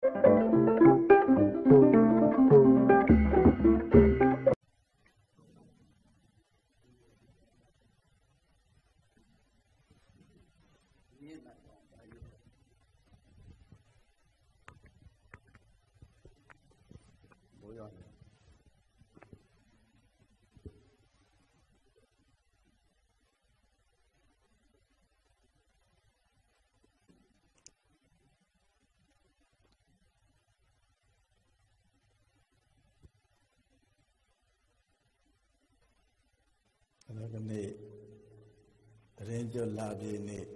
ကနေ့သတင်းကြွလာပြည့်နေ့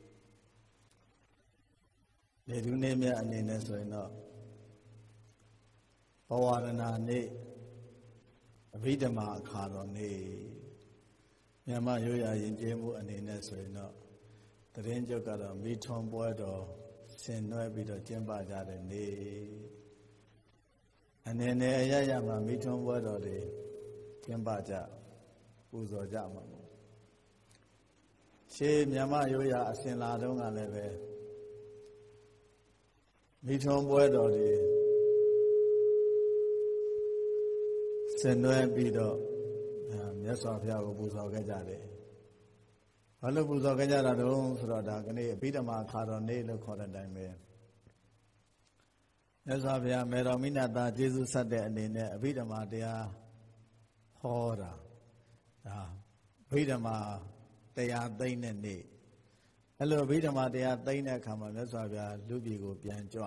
လေဒုနေ့မြတ်အနေနဲ့ဆိုရင်တော့ဘဝရဏနေ့အဘိဓမ္မာအခါတော်နေ့မြန်မာရိုးရာယဉ်ကျေးမှုအနေနဲ့ဆိုရင်တော့သတင်းကြွကတော့မိထွန်းပွဲတော်ဆင်နွှဲပြီးတော့ကျင်းပကြတဲ့နေ့အနေနဲ့အရရမှာမိထွန်းပွဲတော်တွေကျင်းပကြပူဇော်ကြမှာပေါ့ရှေးမြန်မာရိုးရာအစဉ်လာတုန်းကလည်းပဲမိထွန်းပွဲတော်တွေဆင်နွှဲပြီးတော့မြတ်စွာဘုရားကိုပူဇော်ခဲ့ကြတယ်ဘာလို့ပူဇော်ခဲ့ကြတာတုန်းဆိုတော့ဒါကနေ့အဘိဓမ္မာအခါတော်နေ့လို့ခေါ်တဲ့အတိုင်းပဲမြတ်စွာဘုရားမေတော်မိနတာကျေးဇူးဆက်တဲ့အနေနဲ့အဘိဓမ္မာတရားဟောတာဒါအဘိဓမ္မာတရားသိမ့်တဲ့နေ့အဲ့လိုအဘိဓမ္မာတရားသိမ့်တဲ့အခါမှာမြတ်စွာဘုရားလူပြည်ကိုပြန်ကြွ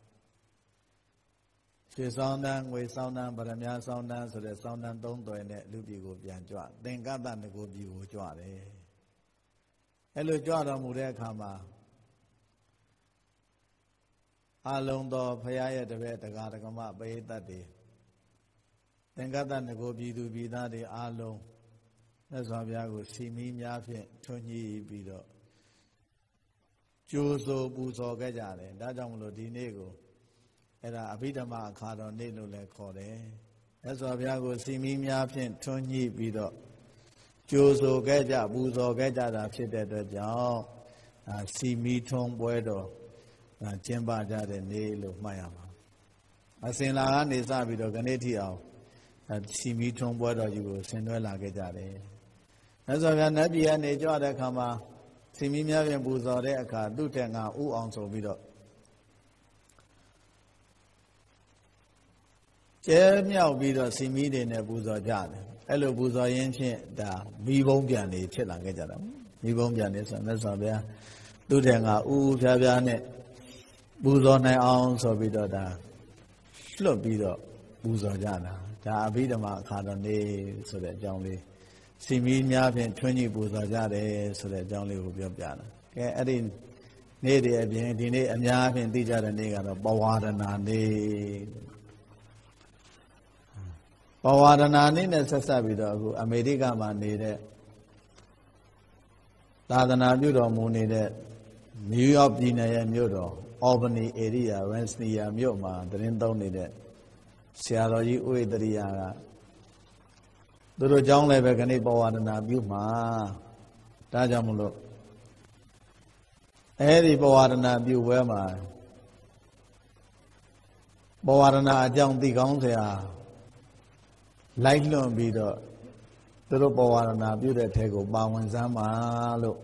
ရွှေဆောင်တန်းငွေဆောင်တန်းဗရမ ्या ဆောင်တန်းဆိုတဲ့ဆောင်တန်းသုံးသွယ်နဲ့လူပြည်ကိုပြန်ကြွသင်္ကတ္တနဂိုပြည်ကိုကြွတယ်အဲ့လိုကြွတော်မူတဲ့အခါမှာအလုံးသောဘုရားရဲ့တပည့်တရားဓမ္မပရိသတ်တွေသင်္ကတ္တနဂိုပြည်သူပြည်သားတွေအလုံးမြတ်စွာဘုရားကိုစီမီးများဖြင့်ထွန်းညှိပြီးတော့ကြိုးဆိုပူဇော်ခဲ့ကြတယ်ဒါကြောင့်မလို့ဒီနေ့ကိုအဲ့ဒါအဘိဓမ္မာအခါတော်နေ့လို့လည်းခေါ်တယ်မြတ်စွာဘုရားကိုစီမီးများဖြင့်ထွန်းညှိပြီးတော့ကြိုးဆိုခဲ့ကြပူဇော်ခဲ့ကြတာဖြစ်တဲ့အတွက်ကြောင့်စီမီးထွန်းပွဲတော်ကျင်းပကြတဲ့နေ့လို့မှတ်ရမှာအစဉ်လာကနေစပြီးတော့ခဏထိအောင်စီမီးထွန်းပွဲတော်ကြီးကိုဆင်နွှဲလာခဲ့ကြတယ်မြတ်စွာဘုရားနတ်ပြည်ကနေကြွတဲ့အခါမှာစီမီးများဖြင့်ပူဇော်တဲ့အခါသူ့ထက်ငါဥအောင်ဆိုပြီးတော့ကျဲမြောက်ပြီးတော့စီမီးတွေနဲ့ပူဇော်ကြတယ်အဲ့လိုပူဇော်ရင်းဖြင့်ဒါမိဘုံပြန်နေဖြစ်လာခဲ့ကြတာမိဘုံပြန်နေဆိုမြတ်စွာဘုရားသူ့ထက်ငါဥဖြားဖြားနဲ့ပူဇော်နိုင်အောင်ဆိုပြီးတော့ဒါလွတ်ပြီးတော့ပူဇော်ကြတာဒါအဘိဓမ္မာအခါတော်နေ့ဆိုတဲ့အကြောင်းလေးစီမီးများဖြင့်ထွန်းညှိပူဇော်ကြတယ်ဆိုတဲ့အကြောင်းလေးကိုပြောပြတာကဲအဲ့ဒီနေ့တွေအပြင်ဒီနေ့အများဖြင့်သိကြတဲ့နေ့ကတော့ပဝါဒနာနေ့ပဝါဒနာနေ့နဲ့ဆက်ဆက်ပြီးတော့အခုအမေရိကမှာနေတဲ့သာသနာပြုတော်မူနေတဲ့နယူးယောက်ပြည်နယ်ရဲ့မြို့တော်အော်ဘနီဧရိယာရန်စနီယာမြို့မှာသတင်းသုံးနေတဲ့ဆရာတော်ကြီးဥဝေတရိယာကသူတို့ကျောင်းလည်းပဲခဏပဝါဒနာပြုမှာဒါကြောင့်မလို့အဲဒီပဝါဒနာပြုပွဲမှာပဝါဒနာအကြောင်းသိကောင်းစရာလိုက်လွန်ပြီးတော့သူတို့ပဝါဒနာပြုတဲ့ထဲကိုပါဝင်စမ်းပါလို့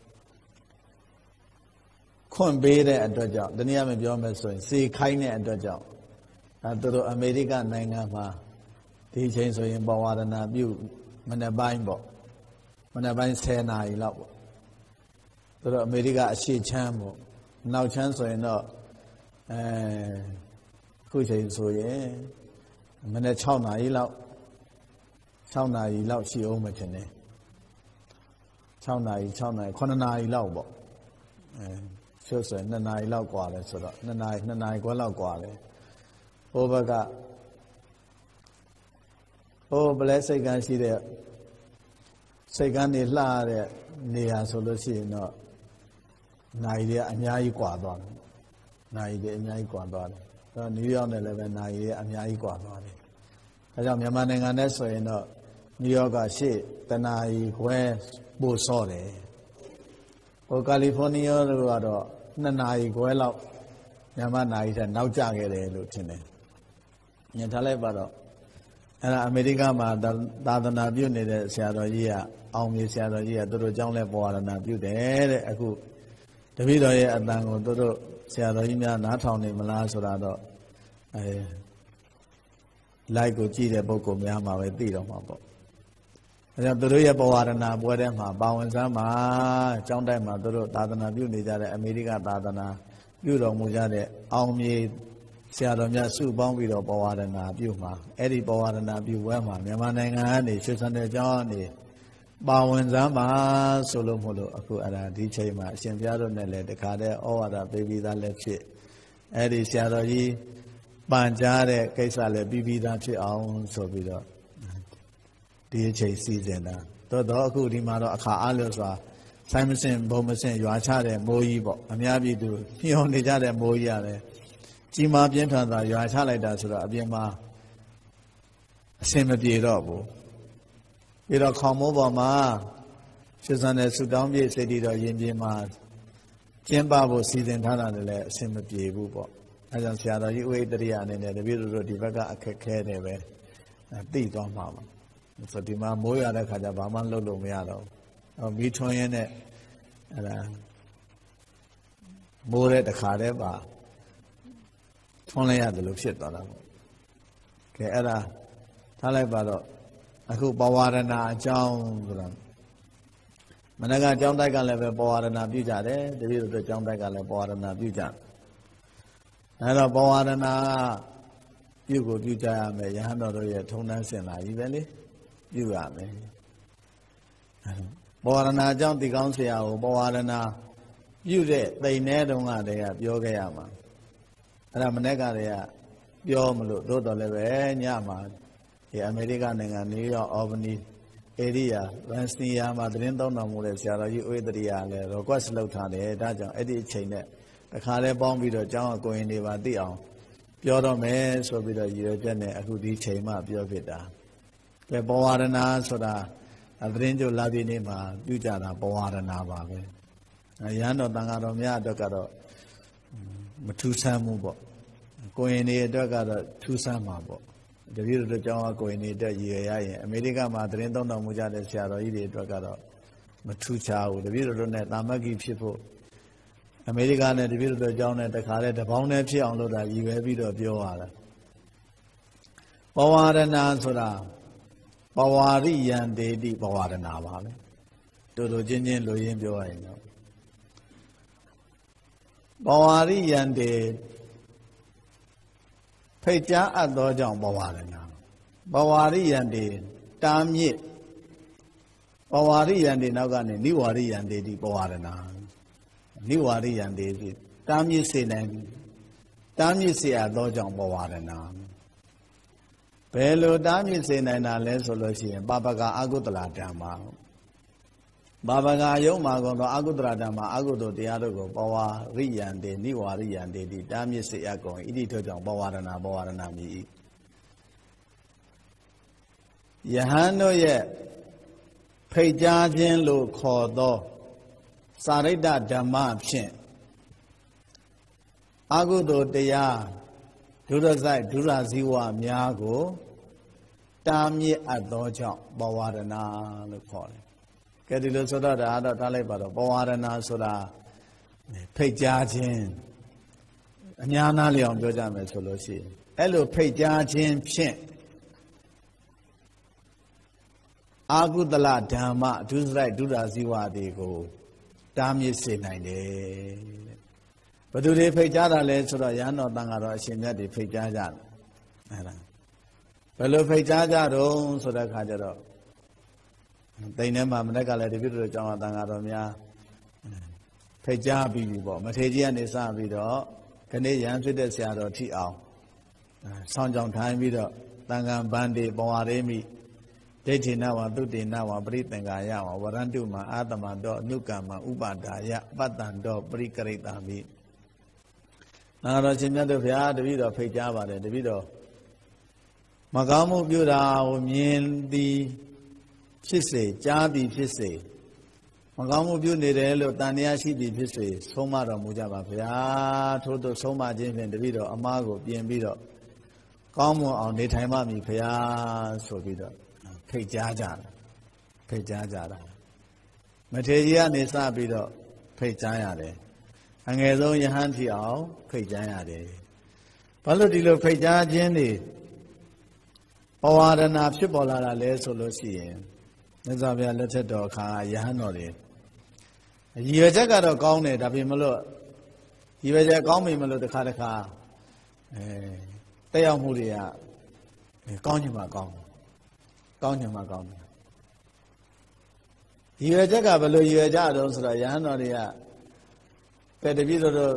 ခွင့်ပေးတဲ့အတွက်ကြောင့်တနည်းအားဖြင့်ပြောမယ်ဆိုရင်စေခိုင်းတဲ့အတွက်ကြောင့်သူတို့အမေရိကနိုင်ငံမှာဒီချိန်ဆိုရင်ပဝါဒနာပြုမနေ့ပိုင်းပေါ့မနေ့ပိုင်း10 နာရီလောက်ပေါ့သူတို့အမေရိကအရှေ့ချမ်းပေါ့နောက်ချမ်းဆိုရင်တော့ခုချိန်ဆိုရင်မနေ့6 နာရီလောက်6 နာရီလောက်ရှိအောင်မထင်နဲ့6 နာရီ9 နာရီလောက်ပေါ့ဆိုဆို2 နာရီလောက်กว่าလဲဆိုတော့2 နာရီခွဲလောက်กว่าလဲဟိုဘက်ကဟိုဘလဲစိတ်ကန်းရှိတဲ့စိတ်ကန်းနေလှတဲ့နေရာဆိုလို့ရှိရင်တော့နိုင်တွေအများကြီးกว่าသွားတယ်နိုင်တွေအများကြီးกว่าသွားတယ်အဲတော့နယူးယောက်နဲ့လည်းပဲနိုင်တွေအများကြီးกว่าသွားတယ်ဒါကြောင့်မြန်မာနိုင်ငံနဲ့ဆိုရင်တော့နယူးယောက်ကရှေ့တနာရီခွဲပို့စော့တယ်ဟိုကယ်လီဖိုးနီးယားတို့ကတော့2 နာရီခွဲလောက်မြန်မာနိုင်တဲ့နောက်ကျခဲ့တယ်လို့ထင်တယ်ညထားလိုက်ပါတော့အဲ့ဒါအမေရိကမှာသာသနာပြုနေတဲ့ဆရာတော်ကြီးကအောင်မြေဆရာတော်ကြီးကသူတို့ကျောင်းလဲပေါ်ရနာပြုတယ်တဲ့အခုတပည့်တော်ရဲ့အတန်ကိုသူတို့ဆရာတော်ကြီးများနားထောင်နေမလားဆိုတာတော့လိုက်ကိုကြည့်တဲ့ပုဂ္ဂိုလ်များမှာပဲသိတော့မှာပေါ့အဲကြောင့်သူတို့ရဲ့ပေါ်ရနာပွဲထဲမှာပါဝင်စမ်းမှာကျောင်းတိုက်မှာသူတို့သာသနာပြုနေကြတဲ့အမေရိကသာသနာပြုတော်မူကြတဲ့အောင်မြေဆရာတော်များစုပေါင်းပြီးတော့ပေါ်ရနာပြုမှာအဲ့ဒီပေါ်ရနာပြုပွဲမှာမြန်မာနိုင်ငံကနေရွှေစံတဲ့ကျောင်းကနေပါဝင်စမ်းပါဆိုလို့မို့လို့အခုအဲ့ဒါဒီချိန်မှာအရှင်ဘုရားတို့နဲ့လည်းတခါတည်းဩဝါဒပေးပြီးသားလည်းဖြစ်အဲ့ဒီဆရာတော်ကြီးပန်ကြားတဲ့ကိစ္စလည်းပြီးပြီးသားဖြစ်အောင်ဆိုပြီးတော့ဒီအချိန်စီစဉ်တာတော့အခုဒီမှာတော့အခါအားလျော်စွာဆိုင်းမစင်ဘုံမစင်ရွာချတဲ့မိုးကြီးပေါ့အများပြည်သူညှော်နေကြတဲ့မိုးကြီးရတယ်ကြီးမားပြင်းထန်စွာရွာချလိုက်တာဆိုတော့အပြင်မှာအစင်မပြေတော့ဘူးပြီးတော့ခေါင်မိုးပေါ်မှာရွှေစံတဲ့ဆူတောင်းပြည့်စိတ်တည်တော်ရင်ပြင်းမှာကျင်းပဖို့စီစဉ်ထားတာလည်းအစင်မပြေဘူးပေါ့အဲကြောင့်ဆရာတော်ကြီးဥိတရိယအနေနဲ့တပည့်တို့ဒီဘက်ကအခက်ခဲတယ်ပဲသိသွားမှာပါဆိုဒီမှာမိုးရတဲ့ခါကျဘာမှလုပ်လို့မရတော့ဘူးမီးထွန်းရင်းနဲ့အဲဒါမိုးတဲ့တခါတည်းပါထွန်းလိုက်ရတယ်လို့ဖြစ်သွားတာပေါ့ကဲအဲ့ဒါထားလိုက်ပါတော့အခုပဝါရဏအကြောင်းဆိုတာမနက်ကကျောင်းတိုက်ကလည်းပဲပဝါရဏပြုကြတယ်တပည့်တို့ကျောင်းတိုက်ကလည်းပဝါရဏပြုကြတယ်အဲ့တော့ပဝါရဏပြုကိုပြုကြရမယ်ယဟန်တော်တို့ရဲ့ထုံးတမ်းစင်လာကြီးပဲလေပြုရမယ်ပဝါရဏအကြောင်းဒီကောင်းဆရာကိုပဝါရဏပြုတဲ့တိမ်ထဲတုန်းကတည်းကပြောခဲ့ရမှာအဲ့ဒါမနေ့ကတည်းကပြောမလို့တို့တော်လည်းပဲညမှာဒီအမေရိကန်နိုင်ငံနယူးယောက်အော်ဘနီဧရိယာဗန်စနီယာမှာသတင်းသုံးတော်မူတဲ့ဆရာတော်ကြီးဥိတရိယလည်း request လုပ်ထားတယ်ဒါကြောင့်အဲ့ဒီအချိန်နဲ့တခါလဲပေါင်းပြီးတော့ကျောင်းအကိုရင်တွေပါသိအောင်ပြောတော့မယ်ဆိုပြီးတော့ရည်ရွယ်ချက်နဲ့အခုဒီချိန်မှပြောဖြစ်တာကဲပဝါရဏဆိုတာသတင်းကြိုလာပြီးနေ့မှာပြုကြတာပဝါရဏပါပဲရဟန်းတော်တန်ဃာတော်များအတွက်ကတော့မထူးဆန်းဘူးပေါ့ကိုရင်တွေအတွက်ကတော့ထူးဆန်းမှာပေါ့တပည့်တို့ကျောင်းအကိုရင်တွေအတွက်ရည်ရွယ်ရရင်အမေရိကမှာသတင်းသုံးတော်မူကြတဲ့ဆရာတော်ကြီးတွေအတွက်ကတော့မထူးခြားဘူးတပည့်တို့နဲ့တာမတ်ကြီးဖြစ်ဖို့အမေရိကနဲ့တပည့်တို့ကျောင်းနဲ့တခါလဲတပေါင်းနဲ့ဖြစ်အောင်လို့ဒါရည်ရွယ်ပြီးတော့ပြောရတာပဝါရဏဆိုတာပဝါရိယံတေတိပဝါရဏပါပဲတို့ချင်းချင်းလိုရင်းပြောရရင်တော့ပဝါရိယံတေဖိတ်ကြားအပ်သောကြောင့်ပဝါရဏပဝါရိယံတေတာမြစ်ပဝါရိယံတေနောက်ကနေနိဝါရိယံတေတိပဝါရဏနိဝါရိယံတေတိတာမြစ်စေနိုင်တာမြစ်စေအပ်သောကြောင့်ပဝါရဏဘယ်လိုတာမြစ်စေနိုင်တာလဲဆိုလို့ရှိရင်ပါပကအကုသလဓမ္မပါပကယုံမှာကုန်သောအကုသလဓမ္မအကုသိုလ်တရားတို့ကိုပဝါရိယံတေနိဝါရိယံတေတိတာမြစ်စေအပ်ကုန်ဣတိထို့ကြောင့်ပဝါရဏမြည်ယဟန်တို့ရဲ့ဖိတ်ကြားခြင်းလို့ခေါ်သောစာရိတ္တဓမ္မဖြင့်အကုသိုလ်တရားဒုရဆိုင်ဒုရဇီဝများကိုတာမြစ်အပ်သောကြောင့်ပဝါရဏလို့ခေါ်တယ်ကဲဒီလိုဆိုတော့ဒါတော့ထားလိုက်ပါတော့ပဝါရဏဆိုတာဖိတ်ကြားခြင်းအများနာလျောင်ပြောကြမယ်ဆိုလို့ရှိရင်အဲ့လိုဖိတ်ကြားခြင်းဖြင့်အာကုသလဓမ္မဒုစရိုက်ဒုရာဇီဝတွေကိုတားမြစ်စေနိုင်တယ်ဘယ်သူတွေဖိတ်ကြားတာလဲဆိုတော့ရဟန်းတော်တန်ဃာတော်အရှင်မြတ်တွေဖိတ်ကြားကြတယ်အဲ့ဒါဘယ်လိုဖိတ်ကြားကြတော့ဆိုတဲ့အခါကျတော့တိမ်ထဲမှာမနေ့ကလည်းတပည့်တော်ကျောင်းတန်ဃာတော်များဖိတ်ကြားပြီးပြီပေါ့မထေကြီးကနေစပြီးတော့ခဏရဟန်းဖြစ်တဲ့ဆရာတော်ထိအောင်ဆောင်းကြောင်ထိုင်ပြီးတော့တန်ဃာဗန္တိပဝါရေမိဒိဋ္ဌိနဝသုတေနဝပရိသင်္ကာယဝဝရန္တုမအာတမတောအနုကမ္မဥပါဒါယပတ္တံတောပရိကရိတာမိနာတော်ရှင်မြတ်တို့ဘုရားတပည့်တော်ဖိတ်ကြားပါတယ်တပည့်တော်မကောင်းမှုပြုတာကိုမြင်သည်ဖြစ်စေကြားသည်ဖြစ်စေမကောင်းမှုပြုနေတယ်လို့တန်တရားရှိပြီဖြစ်စေဆုံးမတော်မူကြပါဗျာထို့သို့ဆုံးမခြင်းဖြင့်တပည့်တော်အမားကိုပြင်ပြီးတော့ကောင်းမွန်အောင်နေထိုင်ပါမည်ဗျာဆိုပြီးတော့ဖိတ်ကြားကြတာမထေရကြီးကနေစပြီးတော့ဖိတ်ကြားရတယ်အငယ်ဆုံးယဟန်ထီအောင်ဖိတ်ကြားရတယ်ဘာလို့ဒီလိုဖိတ်ကြားခြင်းတွေပဝါဒနာဖြစ်ပေါ်လာတာလဲဆိုလို့ရှိရင်မြတ်စွာဘုရားလက်ထက်တော်အခါယဟန်တော်တွေရည်ရွယ်ချက်ကတော့ကောင်းတယ်ဒါပေမဲ့လို့ရည်ရွယ်ချက်ကောင်းပြီမလို့တစ်ခါတက်ရောက်မှုတွေကကောင်းချင်မှကောင်းတယ်ကောင်းချင်မှကောင်းတယ်ရည်ရွယ်ချက်ကဘယ်လိုရည်ရွယ်ကြတော့ဆိုတော့ယဟန်တော်တွေကပဲတပည့်တော်တို့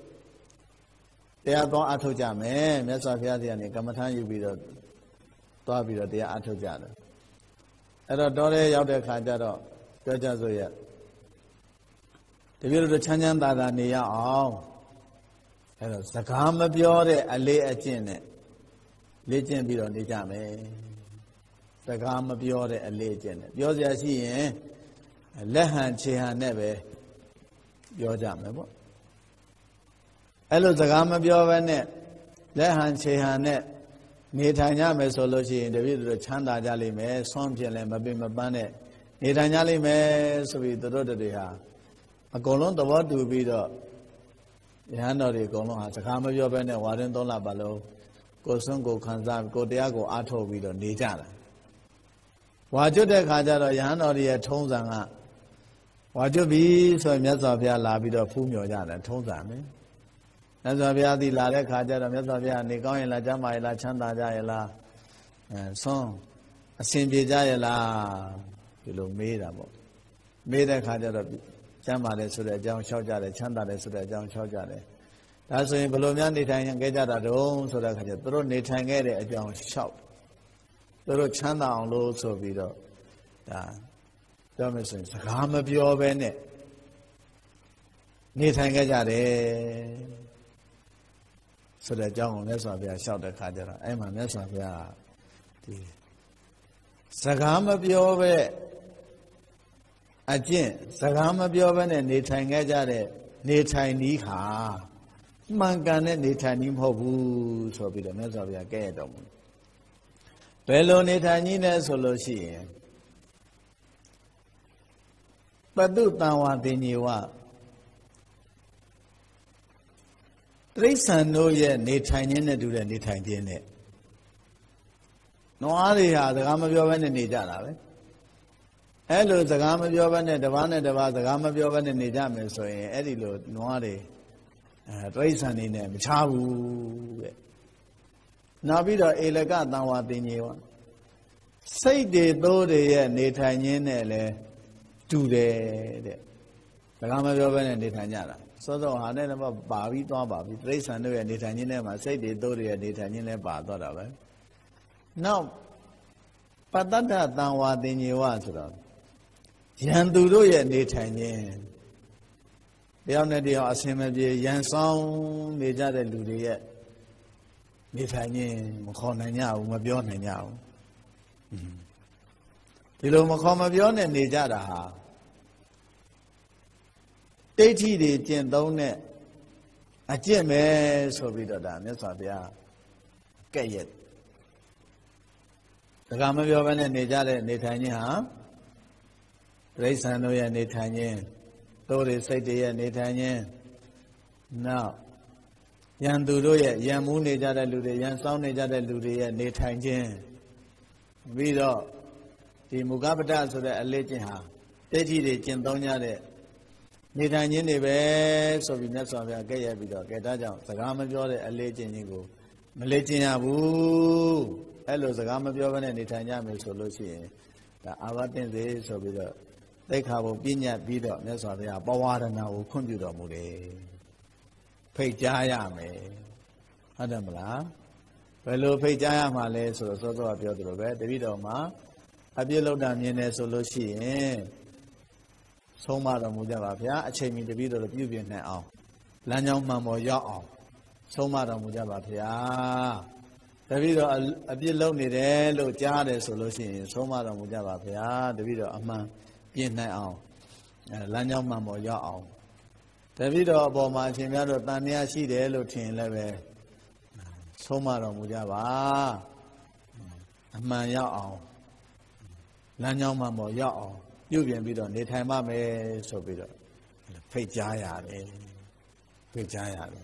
တရားသွားအထုတ်ကြမယ်မြတ်စွာဘုရားကနေကမ္မထမ်းယူပြီးတော့သွားပြီးတော့တရားအထုတ်ကြတယ်အဲ့တော့တော်ရဲရောက်တဲ့ခါကျတော့ပြောကြဆိုရတပည့်တော်ချမ်းချမ်းသာသာနေရအောင်အဲ့တော့စကားမပြောတဲ့အလေးအကျင့်နဲ့လေ့ကျင့်ပြီးတော့နေကြမယ်စကားမပြောတဲ့အလေးအကျင့်နဲ့ပြောစရာရှိရင်လက်ဟန်ခြေဟန်နဲ့ပဲပြောကြမယ်ပေါ့အဲ့လိုစကားမပြောဘဲနဲ့လက်ဟန်ခြေဟန်နဲ့နေထိုင်ကြမယ်ဆိုလို့ရှိရင်တပည့်တို့ချမ်းသာကြလိမ့်မယ်ဆွမ်းဖြစ်လဲမပင်မပန်းနဲ့နေထိုင်ကြလိမ့်မယ်ဆိုပြီးတို့တွေဟာအကုန်လုံးသဘောတူပြီးတော့ယဟန်တော်တွေအကုန်လုံးဟာစကားမပြောဘဲနဲ့ဝါရင်သုံးလပတ်လုံးကိုယ်စွန့်ကိုယ်ခံစားကိုယ်တရားကိုအားထုတ်ပြီးတော့နေကြတာဝါကျွတ်တဲ့ခါကျတော့ယဟန်တော်တွေရဲ့ထုံးစံကဝါကျွတ်ပြီဆိုရင်မြတ်စွာဘုရားလာပြီးတော့ဖူးမြော်ကြတယ်ထုံးစံပဲမြတ်စွာဘုရားဒီလာတဲ့ခါကျတော့မြတ်စွာဘုရားနေကောင်းရင်လားကျမ်းမာရင်လားချမ်းသာကြရဲ့လားဆွမ်းအစဉ်ပြေကြရဲ့လားဒီလိုမေးတာပေါ့မေးတဲ့ခါကျတော့ကျမ်းမာတယ်ဆိုတဲ့အကြောင်းလျှောက်ကြတယ်ချမ်းသာတယ်ဆိုတဲ့အကြောင်းလျှောက်ကြတယ်ဒါဆိုရင်ဘယ်လိုများနေထိုင်ခဲ့ကြတာတုံးဆိုတဲ့ခါကျသူတို့နေထိုင်ခဲ့တဲ့အကြောင်းလျှောက်သူတို့ချမ်းသာအောင်လို့ဆိုပြီးတော့ဒါပြောမယ်ဆိုရင်စကားမပြောဘဲနဲ့နေထိုင်ခဲ့ကြတယ်ဆိုတဲ့အကြောင်းကိုမြတ်စွာဘုရားလျှောက်တဲ့ခါကျတော့အဲ့မှာမြတ်စွာဘုရားဒီစကားမပြောပဲအကျင့်စကားမပြောဘဲနဲ့နေထိုင်ခဲ့ကြတဲ့နေထိုင်နည်းခါမှန်ကန်တဲ့နေထိုင်နည်းမဟုတ်ဘူးဆိုပြီးတော့မြတ်စွာဘုရားကဲ့ရဲ့တော်မူဘယ်လိုနေထိုင်နည်းလဲဆိုလို့ရှိရင်ပတုတံဝါတင်ညေဝတိရစ္ဆာန်တို့ရဲ့နေထိုင်ခြင်းနဲ့တူတဲ့နေထိုင်ခြင်းနဲ့နွားတွေဟာစကားမပြောဘဲနဲ့နေကြတာပဲအဲ့လိုစကားမပြောဘဲနဲ့တစ်ပါးနဲ့တစ်ပါးစကားမပြောဘဲနဲ့နေကြမယ်ဆိုရင်အဲ့ဒီလိုနွားတွေတိရစ္ဆာန်တွေနဲ့မခြားဘူးတဲ့နောက်ပြီးတော့ဧလကတံဝါတင်ညေဝစိတ်တွေသိုးတွေရဲ့နေထိုင်ခြင်းနဲ့လည်းတူတယ်တဲ့စကားမပြောဘဲနဲ့နေထိုင်ကြတာစောစောဟာနဲ့တော့ပါပြီးသွားပါပြီတိရစ္ဆာန်တို့ရဲ့နေထိုင်ခြင်းထဲမှာစိတ်တွေသိုးတွေရဲ့နေထိုင်ခြင်းလည်းပါသွားတာပဲနောက်ပတ္တတတံဝါတင်ညေဝဆိုတော့ယံသူတို့ရဲ့နေထိုင်ခြင်းတယောက်နဲ့တယောက်အစင်မပြေရန်ဆောင်နေကြတဲ့လူတွေရဲ့နေထိုင်ခြင်းမခေါ်နိုင်ကြဘူးမပြောနိုင်ကြဘူးဒီလိုမခေါ်မပြောနဲ့နေကြတာဟာတိဋ္ဌိတွေကျင့်သုံးတဲ့အကျင့်ပဲဆိုပြီးတော့ဒါမြတ်စွာဘုရားကဲ့ရဲ့စကားမပြောဘဲနဲ့နေကြတဲ့နေထိုင်ခြင်းဟာတိရစ္ဆာန်တို့ရဲ့နေထိုင်ခြင်းတို့တွေစိတ်တွေရဲ့နေထိုင်ခြင်းနောက်ယံသူတို့ရဲ့ယံမူးနေကြတဲ့လူတွေယံစောင်းနေကြတဲ့လူတွေရဲ့နေထိုင်ခြင်းပြီးတော့ဒီမူကပ္ပတဆိုတဲ့အလေးကျင့်ဟာတိဋ္ဌိတွေကျင့်သုံးကြတဲ့နေထိုင်ခြင်းတွေပဲဆိုပြီးမြတ်စွာဘုရားကဲ့ရဲ့ပြီးတော့ကဲဒါကြောင့်စကားမပြောတဲ့အလေးကျင့်ခြင်းကိုမလေ့ကျင့်ရဘူးအဲ့လိုစကားမပြောဘဲနဲ့နေထိုင်ကြမယ်ဆိုလို့ရှိရင်ဒါအာဝတ္တင်စေဆိုပြီးတော့သိက္ခာပုံပြညတ်ပြီးတော့မြတ်စွာဘုရားပဝါဒနာကိုခွင့်ပြုတော်မူတယ်ဖိတ်ကြားရမယ်ဟုတ်တယ်မလားဘယ်လိုဖိတ်ကြားရမှာလဲဆိုတော့စောစောကပြောသလိုပဲတပည့်တော်မှာအပြစ်လောက်တာမြင်တယ်ဆိုလို့ရှိရင်ဆုံးမတော်မူကြပါဗျာအချိန်မီတပည့်တော်ပြုပြင်နိုင်အောင်လမ်းကြောင်းမှန်ပေါ်ရောက်အောင်ဆုံးမတော်မူကြပါဗျာတပည့်တော်အပြစ်လုပ်နေတယ်လို့ကြားတယ်ဆိုလို့ရှိရင်ဆုံးမတော်မူကြပါဗျာတပည့်တော်အမှန်ပြင်နိုင်အောင်လမ်းကြောင်းမှန်ပေါ်ရောက်အောင်တပည့်တော်အပေါ်မှာအရှင်များတို့တန်မြတ်ရှိတယ်လို့ထင်လည်းပဲဆုံးမတော်မူကြပါအမှန်ရောက်အောင်လမ်းကြောင်းမှန်ပေါ်ရောက်အောင်ပြုပြင်ပြီးတော့နေထိုင်ပါမယ်ဆိုပြီးတော့ဖိတ်ကြားရတယ်ဖိတ်ကြားရတယ်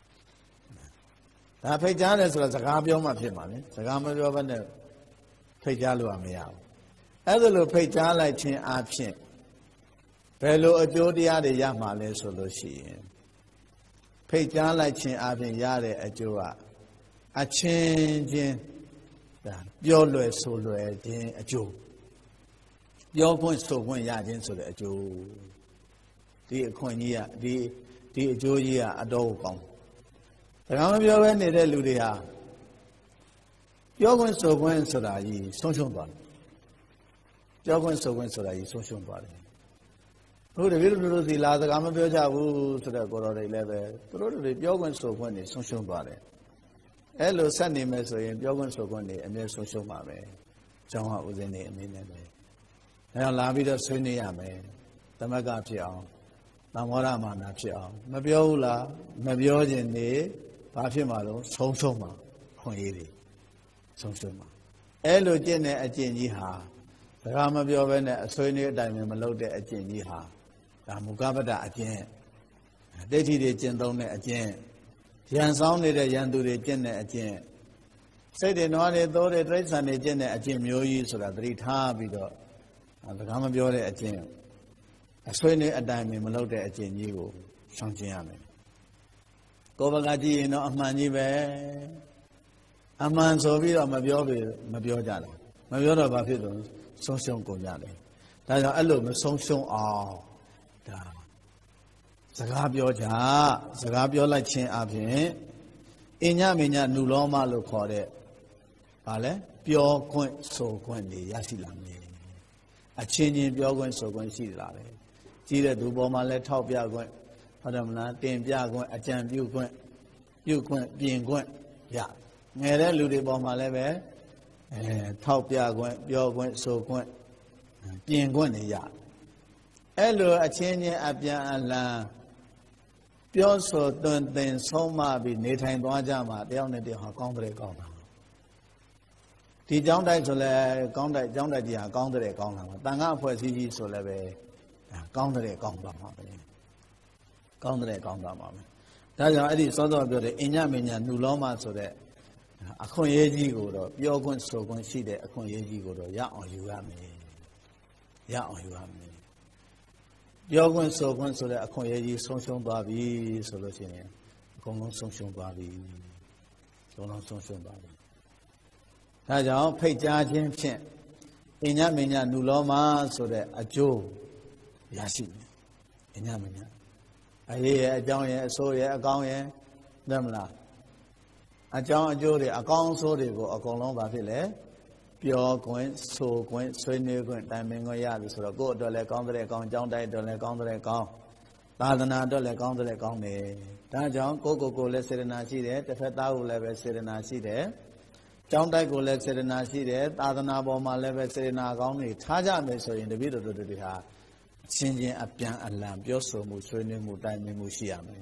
ဒါဖိတ်ကြားတယ်ဆိုတော့စကားပြောမှဖြစ်မှာလေစကားမပြောဘဲနဲ့ဖိတ်ကြားလို့မရဘူးအဲ့ဒါလိုဖိတ်ကြားလိုက်ခြင်းအဖြစ်ဘယ်လိုအကျိုးတရားတွေရမှာလဲဆိုလို့ရှိရင်ဖိတ်ကြားလိုက်ခြင်းအပြင်ရတဲ့အကျိုးကအချင်းချင်းဒါပြောလွယ်ဆိုလွယ်ခြင်းအကျိုးပြောခွင့်ဆိုခွင့်ရခြင်းဆိုတဲ့အကျိုးဒီအခွင့်ကြီးကဒီအကျိုးကြီးကအတော်ကောင်းဒါကမပြောဘဲနေတဲ့လူတွေဟာပြောခွင့်ဆိုခွင့်ဆိုတာကြီးဆုံးရှုံးသွားတယ်ပြောခွင့်ဆိုခွင့်ဆိုတာကြီးဆုံးရှုံးသွားတယ်တို့တပည့်တို့စီလာစကားမပြောကြဘူးဆိုတော့ကိုတော်တွေလည်းပဲသူတို့တွေပြောခွင့်ဆိုခွင့်တွေဆုံးရှုံးသွားတယ်အဲ့လိုဆက်နေမယ်ဆိုရင်ပြောခွင့်ဆိုခွင့်တွေအမြဲဆုံးရှုံးပါပဲကျောင်းကဦးဇင်းတွေအနေနဲ့ပဲဒါကြောင့်လာပြီးတော့ဆွေးနွေးရမယ်သမဂ္ဂဖြစ်အောင်သံဃာရမာနဖြစ်အောင်မပြောဘူးလားမပြောခြင်းနေဘာဖြစ်မှာလို့ဆုံးရှုံးမှာခွင့်ရည်တွေဆုံးရှုံးမှာအဲ့လိုကျင့်တဲ့အကျင့်ကြီးဟာစကားမပြောဘဲနဲ့အဆွေးနွေးအတိုင်းမလုပ်တဲ့အကျင့်ကြီးဟာဒါမူကပ္ပတအကျင့်ဒိဋ္ဌိတွေကျင့်သုံးတဲ့အကျင့်ရန်ဆောင်နေတဲ့ရန်သူတွေကျင့်တဲ့အကျင့်စိတ်တွေနွားတွေသိုးတွေတိရစ္ဆာန်တွေကျင့်တဲ့အကျင့်မျိုးကြီးဆိုတာသတိထားပြီးတော့စကားမပြောတဲ့အကျင့်အဆွေးနွေးအတိုင်းမလုပ်တဲ့အကျင့်ကြီးကိုရှောင်ကျဉ်ရမယ်ကိုယ်ဘက်ကကြည့်ရင်တော့အမှန်ကြီးပဲအမှန်ဆိုပြီးတော့မပြောကြတာမပြောတော့ဘာဖြစ်လို့ဆုံးရှုံးကုန်ကြတယ်ဒါကြောင့်အဲ့လိုမဆုံးရှုံးအောင်ဒါစကားပြောကြစကားပြောလိုက်ခြင်းအပြင်အညမညနုလောမလို့ခေါ်တဲ့ဘာလဲပြောခွင့်ဆိုခွင့်တွေရရှိလာမယ်အချင်းချင်းပြောခွင့်ဆိုခွင့်ရှိလာတယ်ကြီးတဲ့သူပေါ်မှာလဲထောက်ပြခွင့်ဟုတ်တယ်မလားတင်ပြခွင့်အကြံပြုခွင့်ပြင်ခွင့်ရငယ်တဲ့လူတွေပေါ်မှာလည်းပဲထောက်ပြခွင့်ပြောခွင့်ဆိုခွင့်ပြင်ခွင့်တွေရအဲ့လိုအချင်းချင်းအပြန်အလှန်ပြောဆိုသွန်သင်ဆုံးမပြီးနေထိုင်သွားကြမှာတယောက်နဲ့တယောက်ဟာကောင်းတယ်ကောင်းတာဒီကျောင်းတိုက်ဆိုလဲကောင်းတိုက်ကျောင်းတိုက်ကြီးဟာကောင်းတယ်ကောင်းတာပါတန်ခါအဖွဲ့အစည်းကြီးဆိုလဲပဲကောင်းတယ်ကောင်းသွားမှာပဲကောင်းတယ်ကောင်းသွားမှာပဲဒါကြောင့်အဲ့ဒီစောစောပြောတဲ့အညမညနုလောမဆိုတဲ့အခွင့်အရေးကြီးကိုတော့ပြောခွင့်ဆိုခွင့်ရှိတဲ့အခွင့်အရေးကြီးကိုတော့ရအောင်ယူရမယ်ရအောင်ယူရမယ်ပြောခွင့်ဆိုခွင့်ဆိုတဲ့အခွင့်အရေးကြီးဆုံးရှုံးသွားပြီဆိုလို့ရှိရင်အကုန်လုံးဆုံးရှုံးသွားပြီအကုန်လုံးဆုံးရှုံးသွားပြီဒါကြောင့်ဖိတ်ကြားခြင်းဖြင့်အညမညနုလောမဆိုတဲ့အကျိုးရရှိတယ်အညမညအရေးရဲ့အကြောင်းရဲ့အဆိုးရဲ့အကောင်းရဲ့သိမလားအကြောင်းအကျိုးတွေအကောင်းအဆိုးတွေကိုအကုန်လုံးဘာဖြစ်လဲပြောခွင့်ဆိုခွင့်ဆွေးနွေးခွင့်တိုင်ပင်ခွင့်ရပြီဆိုတော့ကိုယ့်အတွက်လည်းကောင်းတဲ့ကောင်းကြောင်းတိုက်အတွက်လည်းကောင်းတဲ့ကောင်းသာသနာအတွက်လည်းကောင်းတဲ့ကောင်းတယ်ဒါကြောင့်ကိုယ်လည်းစေတနာရှိတယ်တစ်ဖက်သားကိုလည်းပဲစေတနာရှိတယ်ကြောင်းတိုက်ကိုလည်းစေတနာရှိတယ်သာသနာပေါ်မှာလည်းပဲစေတနာကောင်းတွေထားကြမယ်ဆိုရင်တပည့်တော်တို့တွေဟာချင်းချင်းအပြန်အလှန်ပြောဆိုမှုဆွေးနွေးမှုတိုင်ပင်မှုရှိရမယ်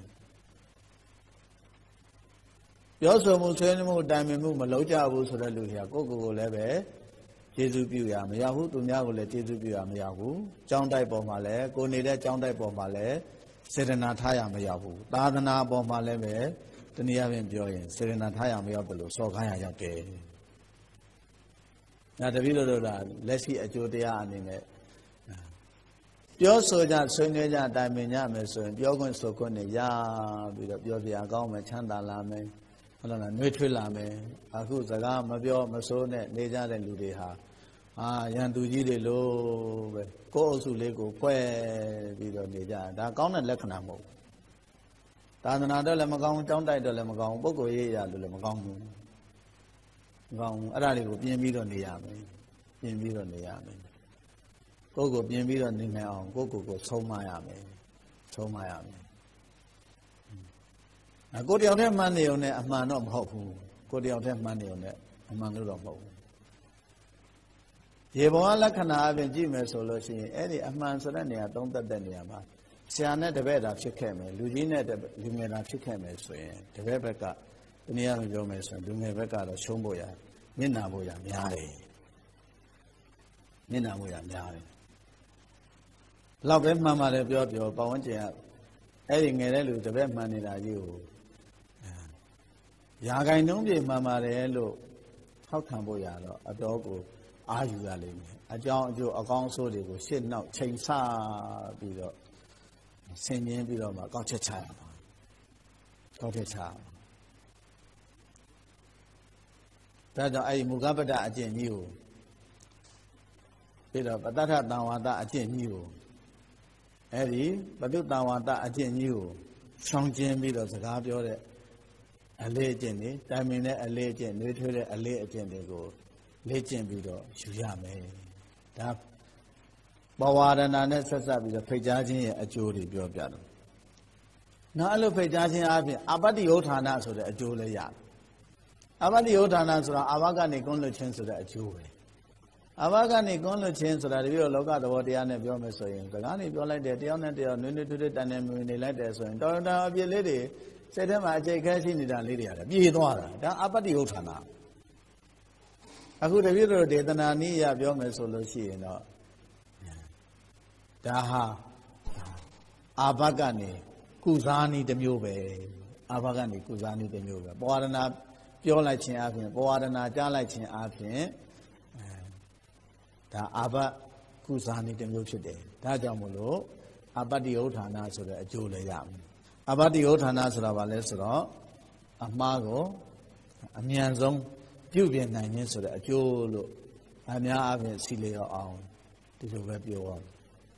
ပြောဆိုမှုဆွေးနွေးမှုတိုင်ပင်မှုမလုပ်ကြဘူးဆိုတဲ့လူတွေကကိုယ်လည်းပဲကျေးဇူးပြုရမရဘူးသူများကိုလည်းကျေးဇူးပြုရမရဘူးကြောင်းတိုက်ပေါ်မှာလည်းကိုနေတဲ့ကြောင်းတိုက်ပေါ်မှာလည်းစေတနာထားရမရဘူးသာသနာပေါ်မှာလည်းပဲတနည်းအားဖြင့်ပြောရင်စေတနာထားရမရောက်တယ်လို့စော်ကားရရောက်တယ်ဒါတပည့်တော်တို့ကလက်ရှိအကျိုးတရားအနေနဲ့ပြောဆိုကြဆွေးနွေးကြတိုင်ပင်ကြမယ်ဆိုရင်ပြောခွင့်ဆိုခွင့်နဲ့ရပြီးတော့ပြောပြကောင်းမယ်ချမ်းသာလာမယ်ဟုတ်လားနှွေးထွေးလာမယ်အခုစကားမပြောမဆိုးနဲ့နေကြတဲ့လူတွေဟာရန်သူကြီးတွေလို့ပဲကိုယ့်အုပ်စုလေးကိုဖွဲ့ပြီးတော့နေကြဒါကောင်းတဲ့လက္ခဏာမဟုတ်သာသနာတော့လည်းမကောင်းကြောင်းတိုက်တော့လည်းမကောင်းပုဂ္ဂိုလ်ရေးရလို့လည်းမကောင်းဘူးမကောင်းဘူးအဲ့ဒါတွေကိုပြင်ပြီးတော့နေရမယ်ပြင်ပြီးတော့နေရမယ်ကိုယ်ပြင်ပြီးတော့နေနိုင်အောင်ကိုယ်ဆုံးမရမယ်ဆုံးမရမယ်ကိုယ်တယောက်တည်းမှန်းနေုံနဲ့အမှန်တော့မဟုတ်ဘူးကိုယ်တယောက်တည်းမှန်းနေုံနဲ့အမှန်လို့တော့မဟုတ်ဘူးရေပေါ်လက္ခဏာအပြင်ကြည့်မယ်ဆိုလို့ရှိရင်အဲ့ဒီအမှန်ဆိုတဲ့နေရာသုံးသက်တဲ့နေရာမှာဆရာနဲ့တပည့်တာဖြစ်ခဲ့မယ်လူကြီးနဲ့လူငယ်တာဖြစ်ခဲ့မယ်ဆိုရင်တပည့်ဘက်ကဒီနေရာမှာပြောမယ်ဆိုရင်လူငယ်ဘက်ကတော့ရှုံးဖို့ရမျက်နှာဖို့ရများတယ်မျက်နှာဖို့ရများတယ်လောက်ပဲမှန်ပါတယ်ပြောပတ်ဝန်းကျင်ကအဲ့ဒီငယ်တဲ့လူတပည့်မှန်နေတာကြီးကိုရာဂိုင်နှုံးပြေမှန်ပါတယ်လို့ထောက်ခံဖို့ရတော့အတော်ကိုအာယူရလိမ့်မယ်အကြောင်းအကျိုးအကောင်းအဆိုးတွေကိုရှစ်နောက်ချိန်ဆပြီးတော့ဆင်ခြင်ပြီးတော့မှကောက်ချက်ချရမှာကောက်ချက်ချဒါကြောင့်အဲ့ဒီမူကပ္ပတအကျင့်ကြီးကိုပြီးတော့ပတ္တထတံဝါဒအကျင့်ကြီးကိုအဲ့ဒီပတုတံဝါဒအကျင့်ကြီးကိုရှောင်ကျဉ်ပြီးတော့စကားပြောတဲ့အလေးအကျင့်တွေတိုင်ပင်တဲ့အလေးအကျင့်နှွေးထွေးတဲ့အလေးအကျင့်တွေကိုလေ့ကျင့်ပြီးတော့ယူရမယ်ဒါပဝါဒနာနဲ့ဆက်စပ်ပြီးတော့ဖိတ်ကြားခြင်းရဲ့အကျိုးတွေပြောပြတယ်နောက်အဲ့လိုဖိတ်ကြားခြင်းအပြင်အပတ္တိယုဌာနဆိုတဲ့အကျိုးလည်းရတယ်အပတ္တိယုဌာနဆိုတာအဘကနေကွန်းလွတ်ခြင်းဆိုတဲ့အကျိုးပဲအဘကနေကွန်းလွတ်ခြင်းဆိုတာတပြည့်လောကသဘောတရားနဲ့ပြောမယ်ဆိုရင်စကားနေပြောလိုက်တယ်တယောက်နဲ့တယောက်နွေးနွေးထွေးထွေးတန်တယ်မြွေနေလိုက်တယ်ဆိုရင်တော်တော်အပြည့်လေးတွေစိတ်ထဲမှာအခြေခဲရှိနေတာလေးတွေရတယ်ပြေသွားတာဒါအပတ္တိယုဌာနအခုတပြည့်တို့ဒေသနာနည်းအရပြောမယ်ဆိုလို့ရှိရင်တော့ဒါဟာအာဘကနေကုစားနည်းတစ်မျိုးပဲအာဘကနေကုစားနည်းတစ်မျိုးပဲပဝါဒနာပြောလိုက်ခြင်းအပြင်ပဝါဒနာကြားလိုက်ခြင်းအပြင်ဒါအာဘကုစားနည်းတစ်မျိုးဖြစ်တယ်ဒါကြောင့်မို့လို့အပတ္တိယုဌာနဆိုတဲ့အကျိုးလည်းရမယ်အပတ္တိယုဌာနဆိုတာဘာလဲဆိုတော့အမှားကိုအမြန်ဆုံးပြုပြင်နိုင်ခြင်းဆိုတဲ့အကျိုးလို့အများအားဖြင့်စီလျော်အောင်ဒီလိုပဲပြောရမယ်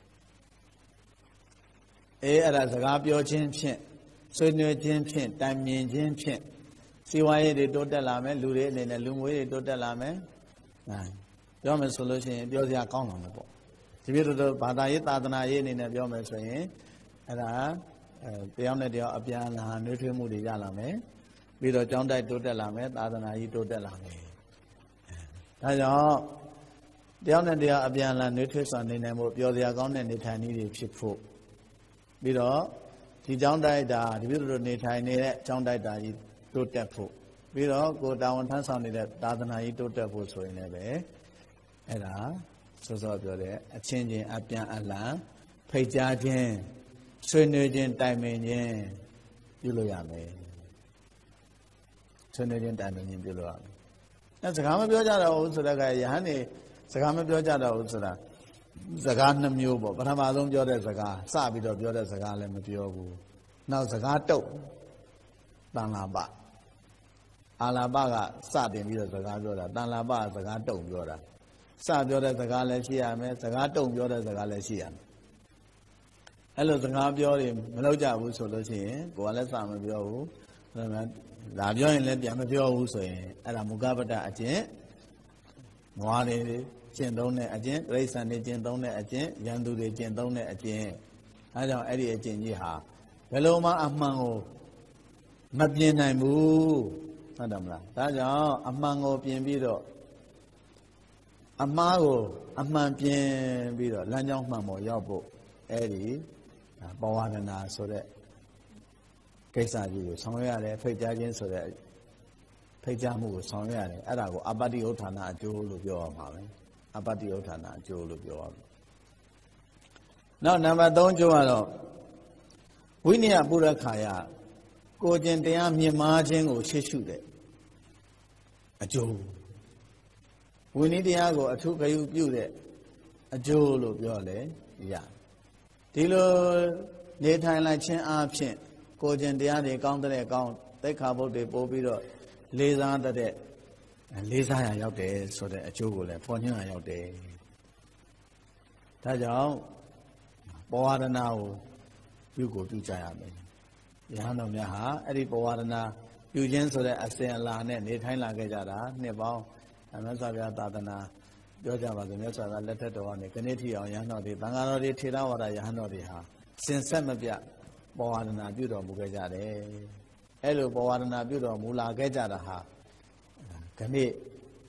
အဲ့ဒါစကားပြောခြင်းဖြင့်ဆွေးနွေးခြင်းဖြင့်တိုင်ပင်ခြင်းဖြင့်စီဝါရေးတွေတိုးတက်လာမယ်လူတွေအနေနဲ့လူငွေတွေတိုးတက်လာမယ်ပြောမယ်ဆိုလို့ရှိရင်ပြောစရာကောင်းလာမယ်ပေါ့ဒီပြည့်တို့ဘာသာရေးသာသနာရေးအနေနဲ့ပြောမယ်ဆိုရင်အဲ့ဒါတယောက်နဲ့တယောက်အပြန်အလှန်နှွေးထွေးမှုတွေရလာမယ်ပြီးတော့ကျောင်းတိုက်တိုးတက်လာမယ်သာသနာကြီးတိုးတက်လာမယ်ဒါကြောင့်တယောက်နဲ့တယောက်အပြန်အလှန်နှွေးထွေးစွာနေနိုင်ဖို့ပြောစရာကောင်းတဲ့နေထိုင်နည်းတွေဖြစ်ဖို့ပြီးတော့ဒီကျောင်းတိုက်တာဒီလိုလိုနေထိုင်နေတဲ့ကျောင်းတိုက်တာကြီးတိုးတက်ဖို့ပြီးတော့ကိုတာဝန်ထမ်းဆောင်နေတဲ့သာသနာကြီးတိုးတက်ဖို့ဆိုရင်လည်းပဲအဲ့ဒါစောစောပြောတဲ့အချင်းချင်းအပြန်အလှန်ဖိတ်ကြားခြင်းဆွေးနွေးခြင်းတိုင်ပင်ခြင်းပြုလို့ရမယ်ဆွေးနွေးခြင်းတိုင်ပင်ခြင်းပြုလို့ရမယ်အဲစကားမပြောကြတော့ဘူးဆိုတော့ကယဟန်နေစကားမပြောကြတော့ဘူးဆိုတာစကားနှစ်မျိုးပေါ့ပထမဆုံးပြောတဲ့စကားစပြီးတော့ပြောတဲ့စကားလည်းမပြောဘူးနောက်စကားတုတ်တန်လာပအာလာပကစတင်ပြီးတော့စကားပြောတာတန်လာပကစကားတုတ်ပြောတာစပြောတဲ့စကားလည်းရှိရမယ်စကားတုတ်ပြောတဲ့စကားလည်းရှိရမယ်အဲ့လိုစကားပြောတွေမလုပ်ကြဘူးဆိုလို့ရှိရင်ကိုယ်ကလည်းစမပြောဘူးဒါပြောရင်လည်းပြန်မပြောဘူးဆိုရင်အဲ့ဒါမူကပ္ပတအကျင့်ငွားတွေကျင့်သုံးတဲ့အကျင့်တိရစ္ဆာန်တွေကျင့်သုံးတဲ့အကျင့်ရန်သူတွေကျင့်သုံးတဲ့အကျင့်အဲကြောင့်အဲ့ဒီအကျင့်ကြီးဟာဘယ်လိုမှအမှန်ကိုမပြင်နိုင်ဘူးဟုတ်တယ်မလားဒါကြောင့်အမှန်ကိုပြင်ပြီးတော့အမှားကိုအမှန်ပြင်ပြီးတော့လမ်းကြောင်းမှန်ပေါ်ရောက်ဖို့အဲ့ဒီပဝါဒနာဆိုတဲ့ကိစ္စကြီးကိုဆောင်ရွက်ရတယ်ဖိတ်ကြားခြင်းဆိုတဲ့ဖိတ်ကြားမှုကိုဆောင်ရွက်ရတယ်အဲ့ဒါကိုအပတ္တိယုဌာနအကျိုးလို့ပြောရမှာပဲအပတ္တိယုဌာနအကျိုးလို့ပြောရမှာနောက်နံပါတ်3ကျိုးကတော့ဝိနည်းပုရခါယကိုကျင်တရားမြင်မာခြင်းကိုရှေ့ရှုတဲ့အကျိုးဝိနည်းတရားကိုအထုခယူပြုတဲ့အကျိုးလို့ပြောလေရဒီလိုနေထိုင်လိုက်ခြင်းအပြင်ကိုကျင်တရားတွေကောင်းတဲ့ကောင်းသိက္ခာပုဒ်တွေပို့ပြီးတော့လေးစားတဲ့လေးစားရရောက်တယ်ဆိုတဲ့အကျိုးကိုလည်းဖော်ညွှန်းရရောက်တယ်ဒါကြောင့်ပဝါဒနာကိုပြုကြရမယ်ယဟန်တော်များဟာအဲ့ဒီပဝါဒနာပြုခြင်းဆိုတဲ့အစဉ်အလာနဲ့နေထိုင်လာခဲ့ကြတာနှစ်ပေါင်းမြတ်စွာဘုရားသာသနာပြောကြပါစို့မြတ်စွာဘုရားလက်ထက်တော်ကနေခဏထိအောင်ယဟန်တော်တွေသံဃာတော်တွေထေရဝါဒယဟန်တော်တွေဟာစင်ဆက်မပြတ်ပဝါဒနာပြုတော်မူခဲ့ကြတယ်အဲ့လိုပဝါဒနာပြုတော်မူလာခဲ့ကြတာဟာခဏ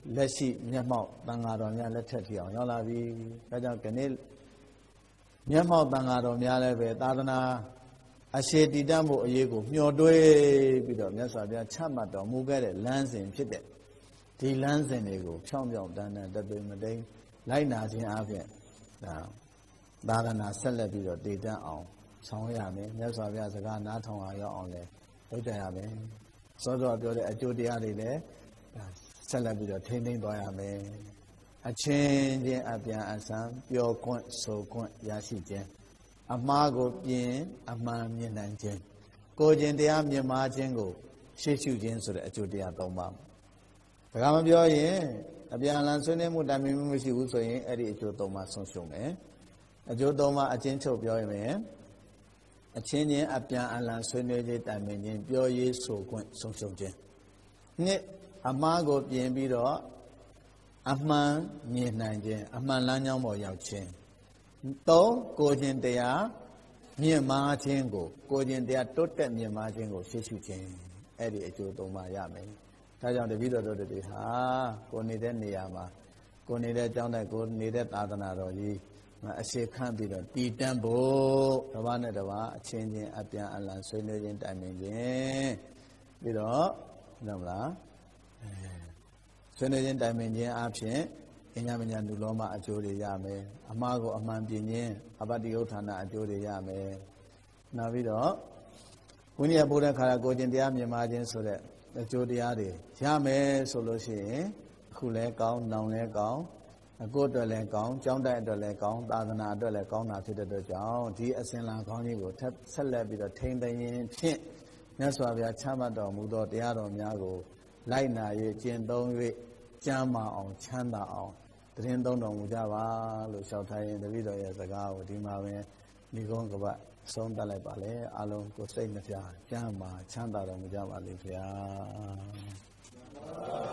လက်ရှိမျက်မှောက်တန်ဃာတော်များလက်ထက်ထီအောင်ရောက်လာပြီဒါကြောင့်ဒီနေ့မျက်မှောက်တန်ဃာတော်များလည်းပဲသာသနာအရှိတည်တတ်မှုအရေးကိုမျှော်တွေးပြီးတော့မြတ်စွာဘုရားချမှတ်တော်မူခဲ့တဲ့လမ်းစဉ်ဖြစ်တဲ့ဒီလမ်းစဉ်တွေကိုဖြောင်းဖြောင်းတန်းတန်းတပိမတိန်လိုက်နာခြင်းအပြင်သာသနာဆက်လက်ပြီးတော့တည်တတ်အောင်ဆောင်ရမယ်မြတ်စွာဘုရားစကားနားထောင်အောင်ရောက်အောင်လဲလုပ်ကြရမယ်စောစောပြောတဲ့အကျိုးတရားတွေလည်းဆက်လက်ပြီးတော့ထိန်းသိမ်းသွားရမယ်အချင်းချင်းအပြန်အဆံပြောခွင့်ဆိုခွင့်ရရှိခြင်းအမှားကိုပြင်အမှန်မြင်နိုင်ခြင်းကိုယ်ကျင်တရားမြင်မာခြင်းကိုရှေ့ရှုခြင်းဆိုတဲ့အကျိုးတရား၃ပါးဒါကမပြောရင်အပြန်အလှန်ဆွေးနွေးမှုတိုင်ပင်မှုမရှိဘူးဆိုရင်အဲ့ဒီအကျိုး၃ပါးဆုံးရှုံးမယ်အကျိုး၃ပါးအချင်းချုပ်ပြောရင်အချင်းချင်းအပြန်အလှန်ဆွေးနွေးခြင်းတိုင်ပင်ခြင်းပြောရေးဆိုခွင့်ဆုံးရှုံးခြင်းနှစ်အမှားကိုပြင်ပြီးတော့အမှန်မြင်နိုင်ခြင်းအမှန်လမ်းကြောင်းပေါ်ရောက်ခြင်းသုံးကိုခြင်းတရားမြင်မာခြင်းကိုခြင်းတရားတိုးတက်မြင်မာခြင်းကိုရှေ့ရှုခြင်းအဲ့ဒီအကျိုး၃ပါးရမယ်ဒါကြောင့်တပည့်တော်တို့တွေဟာကိုနေတဲ့နေရာမှာကိုနေတဲ့ကျောင်းတိုက်ကိုနေတဲ့သာသနာတော်ကြီးအရှိခန့်ပြီးတော့တည်တံ့ဖို့တစ်ပါးနဲ့တစ်ပါးအချင်းချင်းအပြန်အလှန်ဆွေးနွေးခြင်းတိုင်ပင်ခြင်းပြီးတော့ဟုတ်မလားဆွေးနွေးခြင်းတိုင်ပင်ခြင်းအပြင်အညာမညာနုလောမအကျိုးတွေရမယ်အမှားကိုအမှန်ပြင်ခြင်းအပတ္တိယုဌာနအကျိုးတွေရမယ်နောက်ပြီးတော့ဝိနည်းပို့တဲ့ခါကိုခြင်းတရားမြင်မာခြင်းဆိုတဲ့အကျိုးတရားတွေရမယ်ဆိုလို့ရှိရင်အခုလဲကောင်းနောင်လဲကောင်းကိုယ်အတွက်လည်းကောင်းကျောင်းတိုက်အတွက်လည်းကောင်းသာသနာအတွက်လည်းကောင်းတာဖြစ်တဲ့အတွက်ကြောင့်ဒီအစဉ်လာကောင်းကြီးကိုဆက်လက်ပြီးတော့ထိန်းသိမ်းရင်ဖြင့်မြတ်စွာဘုရားချမှတ်တော်မူသောတရားတော်များကိုလိုက်နာ၍ကျင့်သုံး၍ကျမ်းမာအောင်ချမ်းသာအောင်တရင်သုံးတော်မူကြပါလို့လျှောက်ထားရင်တပည့်တော်ရဲ့စကားကိုဒီမှာပဲဒီကုန်းကပတ်ဆုံးတတ်လိုက်ပါလေအလုံးကိုစိတ်နှပြကျမ်းမာချမ်းသာတော်မူကြပါလိမ့်ဗျာ